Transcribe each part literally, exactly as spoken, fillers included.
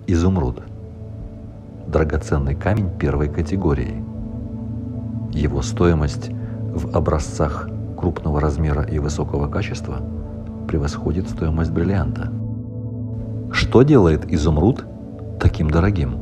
Изумруд – драгоценный камень первой категории. Его стоимость в образцах крупного размера и высокого качества превосходит стоимость бриллианта. Что делает изумруд таким дорогим?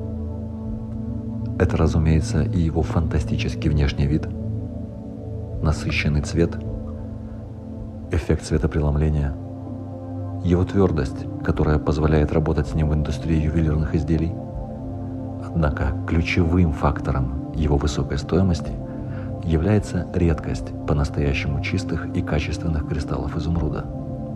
Это, разумеется, и его фантастический внешний вид, насыщенный цвет, эффект светопреломления, его твердость, которая позволяет работать с ним в индустрии ювелирных изделий. Однако ключевым фактором его высокой стоимости является редкость по-настоящему чистых и качественных кристаллов изумруда.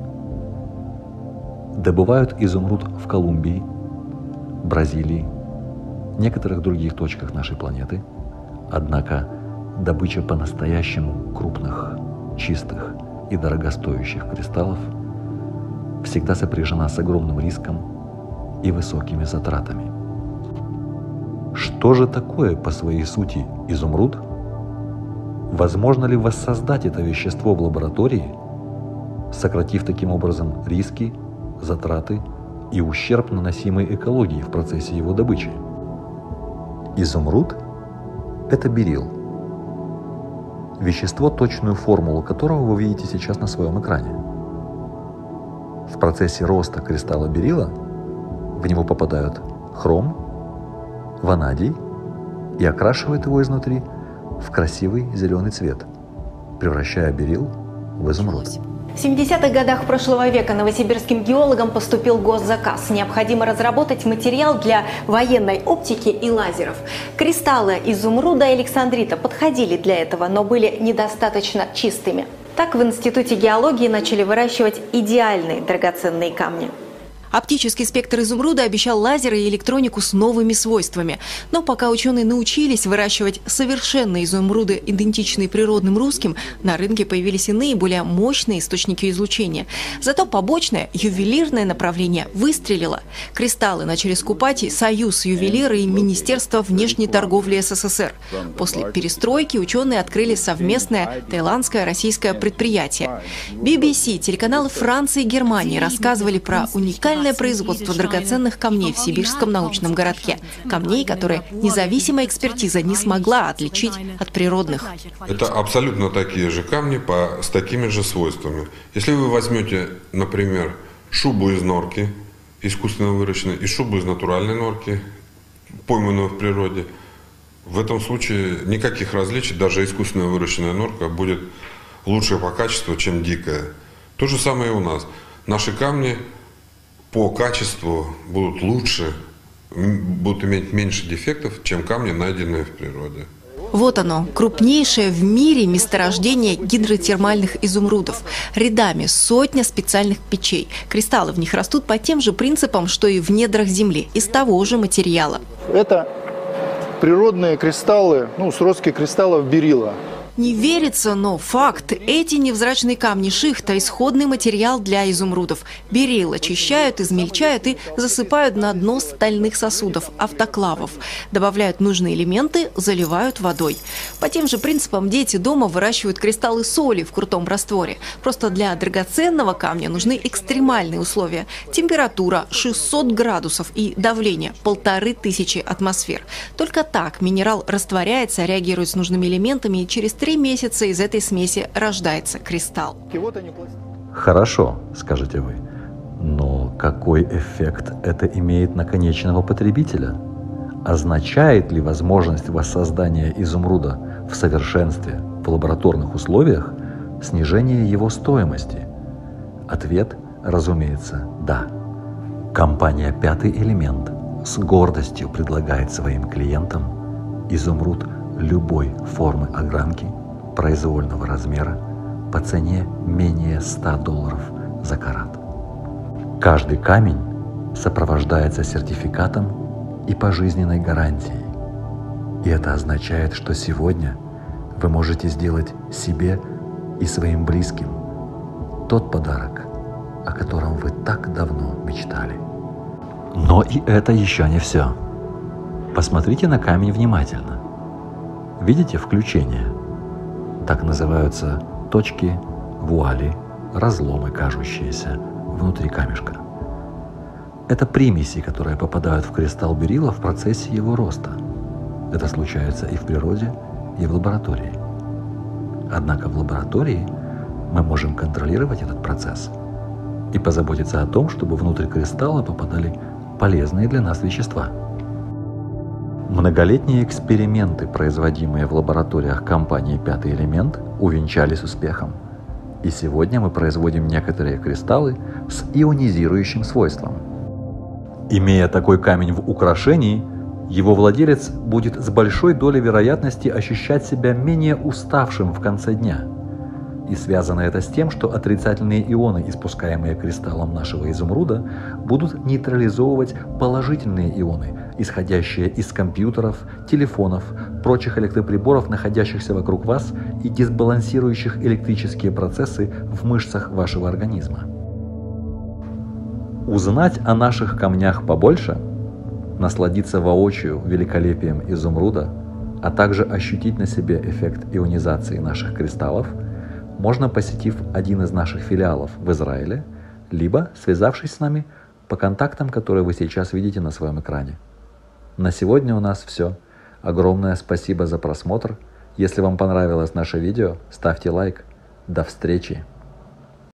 Добывают изумруд в Колумбии, Бразилии, некоторых других точках нашей планеты, однако добыча по-настоящему крупных, чистых и дорогостоящих кристаллов всегда сопряжена с огромным риском и высокими затратами. Что же такое по своей сути изумруд? Возможно ли воссоздать это вещество в лаборатории, сократив таким образом риски, затраты и ущерб, наносимый экологии в процессе его добычи? Изумруд – это берилл, вещество, точную формулу которого вы видите сейчас на своем экране. В процессе роста кристалла берилла в него попадают хром, ванадий и окрашивает его изнутри в красивый зеленый цвет, превращая берилл в изумруд. В семидесятых годах прошлого века новосибирским геологам поступил госзаказ. Необходимо разработать материал для военной оптики и лазеров. Кристаллы изумруда и александрита подходили для этого, но были недостаточно чистыми. Так в Институте геологии начали выращивать идеальные драгоценные камни. Оптический спектр изумруда обещал лазеры и электронику с новыми свойствами. Но пока ученые научились выращивать совершенные изумруды, идентичные природным русским, на рынке появились иные, более мощные источники излучения. Зато побочное, ювелирное направление выстрелило. Кристаллы начали скупать и Союз ювелиры, и Министерство внешней торговли СССР. После перестройки ученые открыли совместное таиландское российское предприятие. би би си, телеканалы Франции и Германии рассказывали про уникальные производство драгоценных камней в сибирском научном городке. Камней, которые независимая экспертиза не смогла отличить от природных. Это абсолютно такие же камни по, с такими же свойствами. Если вы возьмете, например, шубу из норки, искусственно выращенной, и шубу из натуральной норки, пойманную в природе, в этом случае никаких различий, даже искусственно выращенная норка будет лучше по качеству, чем дикая. То же самое и у нас. Наши камни по качеству будут лучше, будут иметь меньше дефектов, чем камни, найденные в природе. Вот оно, крупнейшее в мире месторождение гидротермальных изумрудов. Рядами сотня специальных печей. Кристаллы в них растут по тем же принципам, что и в недрах Земли, из того же материала. Это природные кристаллы, ну, сродские кристаллов берилла. Не верится, но факт. Эти невзрачные камни шихта – исходный материал для изумрудов. Берилл очищают, измельчают и засыпают на дно стальных сосудов – автоклавов. Добавляют нужные элементы, заливают водой. По тем же принципам дети дома выращивают кристаллы соли в крутом растворе. Просто для драгоценного камня нужны экстремальные условия. Температура шестьсот градусов и давление – полторы тысячи атмосфер. Только так минерал растворяется, реагирует с нужными элементами и через три месяца из этой смеси рождается кристалл. Хорошо, скажете вы, но какой эффект это имеет на конечного потребителя? Означает ли возможность воссоздания изумруда в совершенстве в лабораторных условиях снижение его стоимости? Ответ, разумеется, да. Компания «Пятый элемент» с гордостью предлагает своим клиентам изумруд любой формы огранки, произвольного размера, по цене менее ста долларов за карат. Каждый камень сопровождается сертификатом и пожизненной гарантией. И это означает, что сегодня вы можете сделать себе и своим близким тот подарок, о котором вы так давно мечтали. Но и это еще не все. Посмотрите на камень внимательно. Видите включение? Так называются точки, вуали, разломы, кажущиеся внутри камешка. Это примеси, которые попадают в кристалл берилла в процессе его роста. Это случается и в природе, и в лаборатории. Однако в лаборатории мы можем контролировать этот процесс и позаботиться о том, чтобы внутрь кристалла попадали полезные для нас вещества. Многолетние эксперименты, производимые в лабораториях компании «Пятый элемент», увенчались успехом. И сегодня мы производим некоторые кристаллы с ионизирующим свойством. Имея такой камень в украшении, его владелец будет с большой долей вероятности ощущать себя менее уставшим в конце дня. И связано это с тем, что отрицательные ионы, испускаемые кристаллом нашего изумруда, будут нейтрализовывать положительные ионы, исходящие из компьютеров, телефонов, прочих электроприборов, находящихся вокруг вас и дисбалансирующих электрические процессы в мышцах вашего организма. Узнать о наших камнях побольше, насладиться воочию великолепием изумруда, а также ощутить на себе эффект ионизации наших кристаллов можно, посетив один из наших филиалов в Израиле, либо связавшись с нами по контактам, которые вы сейчас видите на своем экране. На сегодня у нас все. Огромное спасибо за просмотр. Если вам понравилось наше видео, ставьте лайк. До встречи!